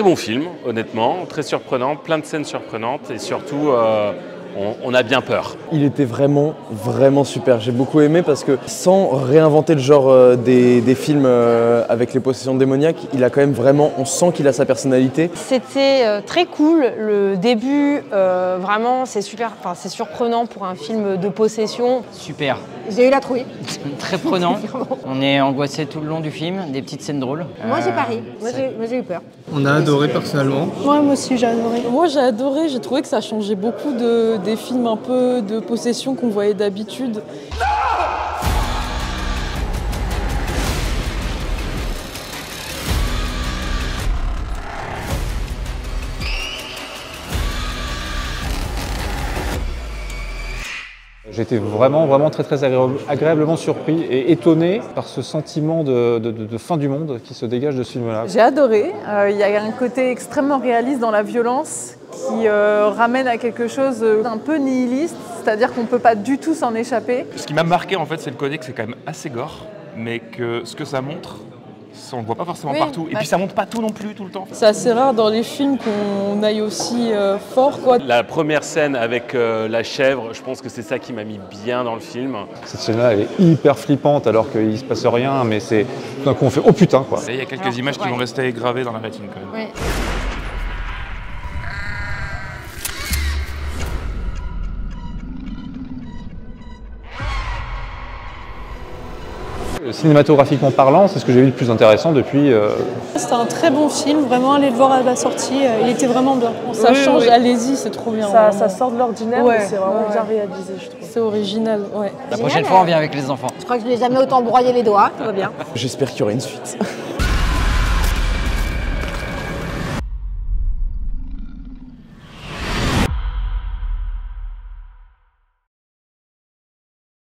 bon film, honnêtement, très surprenant, plein de scènes surprenantes et surtout on a bien peur. Il était vraiment super. J'ai beaucoup aimé parce que sans réinventer le genre des films avec les possessions démoniaques, il a quand même vraiment, on sent qu'il a sa personnalité. C'était très cool. Le début, vraiment, c'est super, c'est surprenant pour un film de possession. Super. J'ai eu la trouille. Très prenant. On est angoissé tout le long du film, des petites scènes drôles. Moi j'ai pari, moi j'ai eu peur. On a adoré personnellement. Ouais, moi aussi j'ai adoré. Moi j'ai adoré, j'ai trouvé que ça changeait beaucoup des films un peu de possession qu'on voyait d'habitude. J'ai été vraiment très agréablement surpris et étonné par ce sentiment de fin du monde qui se dégage de ce film-là. J'ai adoré, il y a un côté extrêmement réaliste dans la violence qui ramène à quelque chose d'un peu nihiliste, c'est-à-dire qu'on ne peut pas du tout s'en échapper. Ce qui m'a marqué en fait, c'est le côté que c'est quand même assez gore, mais que ce que ça montre, on le voit pas forcément partout. Et puis ça montre pas tout non plus tout le temps. C'est assez rare dans les films qu'on aille aussi fort, quoi. La première scène avec la chèvre, je pense que c'est ça qui m'a mis bien dans le film. Cette scène-là, elle est hyper flippante alors qu'il se passe rien, mais c'est tout d'un coup on fait oh putain quoi. Il y a quelques images qui vont rester gravées dans la rétine quand même. Oui. Cinématographiquement parlant, c'est ce que j'ai vu de plus intéressant depuis. C'était un très bon film, vraiment allez le voir à la sortie, il était vraiment bien. Ça change, allez-y, c'est trop bien. Ça sort de l'ordinaire, mais c'est vraiment bien réalisé, je trouve. C'est original, ouais. La prochaine fois, on vient avec les enfants. Je crois que je n'ai jamais autant broyé les doigts, tout va bien. J'espère qu'il y aura une suite.